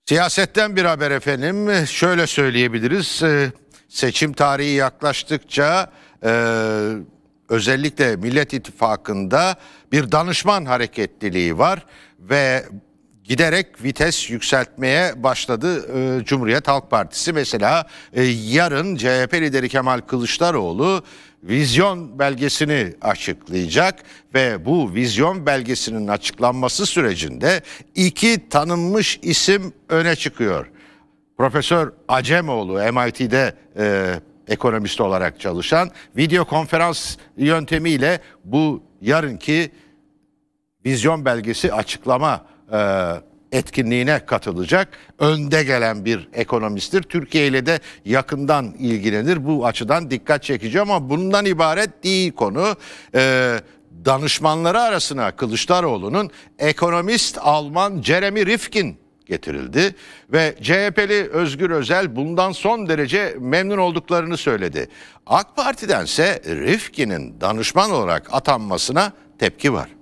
Siyasetten bir haber efendim. Şöyle söyleyebiliriz. Seçim tarihi yaklaştıkça özellikle Millet İttifakı'nda bir danışman hareketliliği var ve giderek vites yükseltmeye başladı Cumhuriyet Halk Partisi. Mesela yarın CHP lideri Kemal Kılıçdaroğlu vizyon belgesini açıklayacak ve bu vizyon belgesinin açıklanması sürecinde iki tanınmış isim öne çıkıyor. Profesör Acemoğlu, MIT'de ekonomist olarak çalışan, video konferans yöntemiyle bu yarınki vizyon belgesi açıklama etkinliğine katılacak. Önde gelen bir ekonomisttir. Türkiye ile de yakından ilgilenir. Bu açıdan dikkat çekici ama bundan ibaret değil konu. Danışmanları arasına Kılıçdaroğlu'nun ekonomist Alman Jeremy Rifkin getirildi ve CHP'li Özgür Özel bundan son derece memnun olduklarını söyledi. AK Parti'dense Rifkin'in danışman olarak atanmasına tepki var.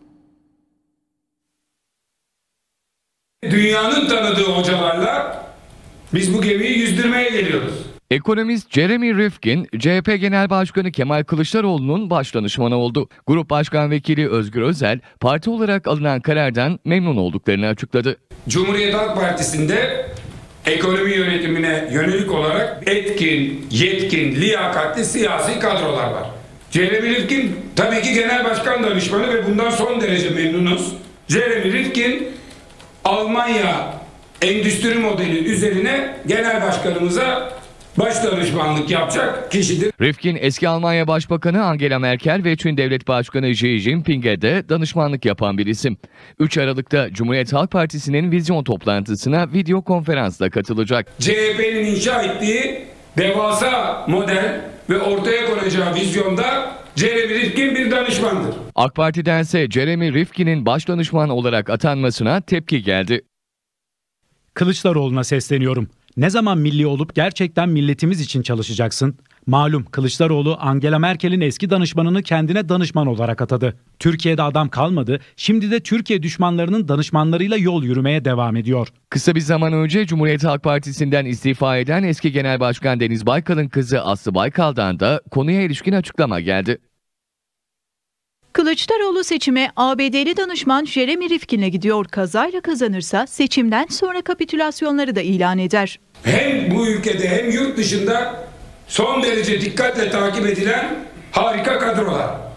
Dünyanın tanıdığı hocalarla biz bu gemiyi yüzdürmeye geliyoruz. Ekonomist Jeremy Rifkin, CHP Genel Başkanı Kemal Kılıçdaroğlu'nun baş danışmanı oldu. Grup Başkan Vekili Özgür Özel, parti olarak alınan karardan memnun olduklarını açıkladı. Cumhuriyet Halk Partisi'nde ekonomi yönetimine yönelik olarak etkin, yetkin, liyakatli siyasi kadrolar var. Jeremy Rifkin tabii ki Genel Başkan danışmanı ve bundan son derece memnunuz. Jeremy Rifkin Almanya endüstri modeli üzerine genel başkanımıza baş danışmanlık yapacak kişidir. Rifkin eski Almanya Başbakanı Angela Merkel ve Çin Devlet Başkanı Xi Jinping'e de danışmanlık yapan bir isim. 3 Aralık'ta Cumhuriyet Halk Partisi'nin vizyon toplantısına video konferansla katılacak. CHP'nin inşa ettiği devasa model ve ortaya konacağı vizyonda Jeremy Rifkin bir danışmandır. AK Parti'dense Jeremy Rifkin'in baş danışman olarak atanmasına tepki geldi. Kılıçdaroğlu'na sesleniyorum. Ne zaman milli olup gerçekten milletimiz için çalışacaksın? Malum Kılıçdaroğlu Angela Merkel'in eski danışmanını kendine danışman olarak atadı. Türkiye'de adam kalmadı, şimdi de Türkiye düşmanlarının danışmanlarıyla yol yürümeye devam ediyor. Kısa bir zaman önce Cumhuriyet Halk Partisi'nden istifa eden eski Genel Başkan Deniz Baykal'ın kızı Aslı Baykal'dan da konuya ilişkin açıklama geldi. Kılıçdaroğlu seçime ABD'li danışman Jeremy Rifkin'le gidiyor. Kazayla kazanırsa seçimden sonra kapitülasyonları da ilan eder. Hem bu ülkede hem yurt dışında son derece dikkatle takip edilen harika kadrolar.